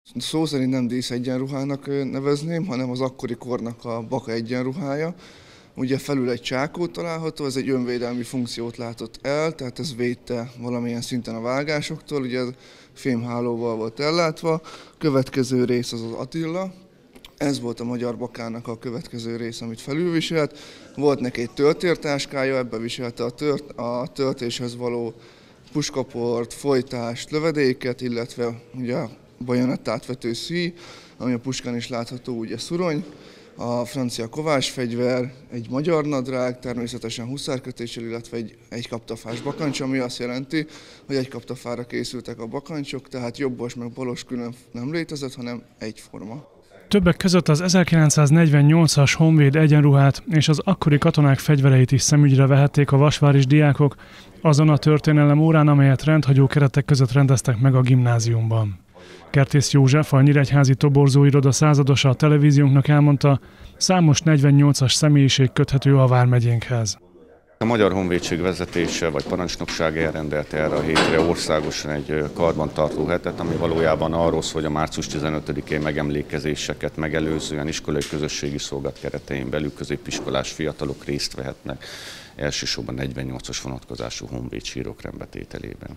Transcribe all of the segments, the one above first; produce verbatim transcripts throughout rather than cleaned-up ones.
Szó szerint nem dísz egyenruhának nevezném, hanem az akkori kornak a baka egyenruhája. Ugye felül egy csákó található, ez egy önvédelmi funkciót látott el, tehát ez védte valamilyen szinten a vágásoktól, ugye fémhálóval volt ellátva. A következő rész az az Attila. Ez volt a magyar bakának a következő rész, amit felülviselt. Volt neki egy töltértáskája, ebbe viselte a, tört, a töltéshez való puskaport, folytást, lövedéket, illetve ugye a bajonettát vető szíj, ami a puskán is látható, ugye szurony. A francia kovásfegyver, egy magyar nadrág, természetesen huszárkötéssel, illetve egy egykaptafás bakancs, ami azt jelenti, hogy egy kaptafára készültek a bakancsok, tehát jobbos meg balos külön nem létezett, hanem egyforma. Többek között az ezerkilencszáznegyvennyolcas honvéd egyenruhát és az akkori katonák fegyvereit is szemügyre vehették a vasváris diákok azon a történelem órán, amelyet rendhagyó keretek között rendeztek meg a gimnáziumban. Kertész József, a Nyíregyházi Toborzóiroda századosa a televíziónknak elmondta, számos negyvennyolcas személyiség köthető a vármegyénkhez. A Magyar Honvédség vezetése vagy parancsnokság elrendelte erre a hétre országosan egy karbantartó hetet, ami valójában arról szól, hogy a március tizenötödikén megemlékezéseket megelőzően iskolai közösségi szolgálat keretein belül középiskolás fiatalok részt vehetnek elsősorban negyvennyolcas vonatkozású honvédsírok rendbetételében.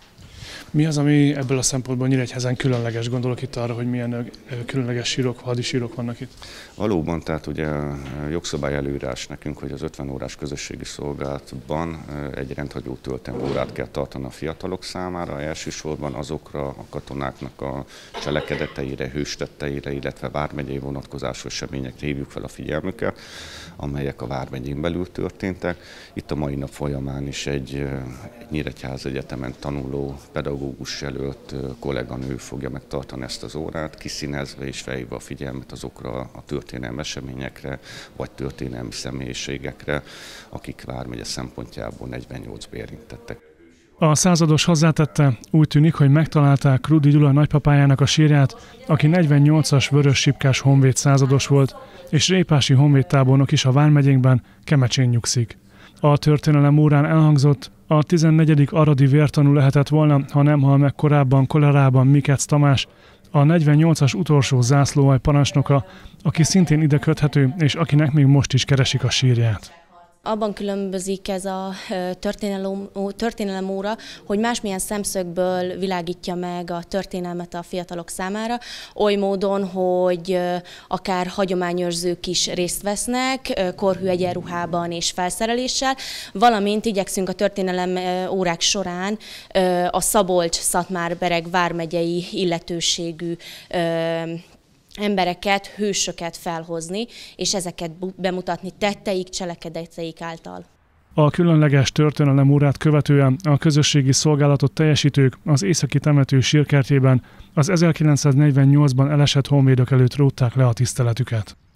Mi az, ami ebből a szempontból Nyíregyházán különleges? Gondolok itt arra, hogy milyen különleges sírok, hadisírok vannak itt. Valóban, tehát ugye jogszabály előírás nekünk, hogy az ötven órás közösségi szolgálatban egy rendhagyó történelmi órát kell tartani a fiatalok számára, elsősorban azokra a katonáknak a cselekedeteire, hőstetteire, illetve vármegyei vonatkozású eseményekre hívjuk fel a figyelmüket, amelyek a vármegyén belül történtek. Itt a mai nap folyamán is egy, egy Nyíregyháza Egyetemen tanuló pedagógus jelölt kolléganő fogja megtartani ezt az órát, kiszínezve és felhívva a figyelmet azokra a történelmi eseményekre, vagy történelmi személyiségekre, akik vármegye szempontjából negyvennyolcba érintettek. A százados hozzátette, úgy tűnik, hogy megtalálták Rudi Gyula nagypapájának a sírját, aki negyvennyolcas vörös sipkás honvéd százados volt, és répási honvédtábornok is a vármegyénkben, Kemecsén nyugszik. A történelem órán elhangzott, a tizennegyedik aradi vértanú lehetett volna, ha nem hal meg korábban kolerában Mikec Tamás, a negyvennyolcas utolsó zászlóalj parancsnoka, aki szintén ide köthető, és akinek még most is keresik a sírját. Abban különbözik ez a történelem, történelem óra, hogy másmilyen szemszögből világítja meg a történelmet a fiatalok számára, oly módon, hogy akár hagyományőrzők is részt vesznek, korhű egyenruhában és felszereléssel, valamint igyekszünk a történelem órák során a Szabolcs-Szatmár-Bereg vármegyei illetőségű embereket, hősöket felhozni, és ezeket bemutatni tetteik, cselekedeteik által. A különleges történelem órát követően a közösségi szolgálatot teljesítők az északi temető sírkertjében az ezerkilencszáznegyvennyolcban elesett honvédok előtt rótták le a tiszteletüket.